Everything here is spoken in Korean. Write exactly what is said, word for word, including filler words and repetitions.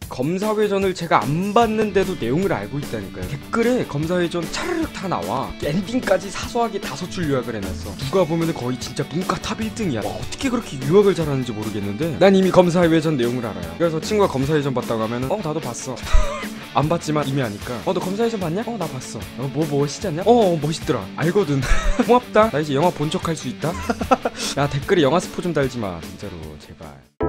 검사회전을 제가 안 봤는데도 내용을 알고 있다니까요. 댓글에 검사회전 차르륵 다 나와. 엔딩까지 사소하게 다섯 줄 요약을 해놨어. 누가 보면은 거의 진짜 문과 탑 일 등이야. 와, 어떻게 그렇게 요약을 잘하는지 모르겠는데 난 이미 검사회전 내용을 알아요. 그래서 친구가 검사회전 봤다고 하면은 어 나도 봤어. 안 봤지만 이미 아니까 어 너 검사회전 봤냐? 어 나 봤어. 어 뭐 멋있지 않냐? 어, 어 멋있더라. 알거든. 고맙다. 나 이제 영화 본 척 할 수 있다. 야 댓글에 영화 스포 좀 달지마 진짜로 제발.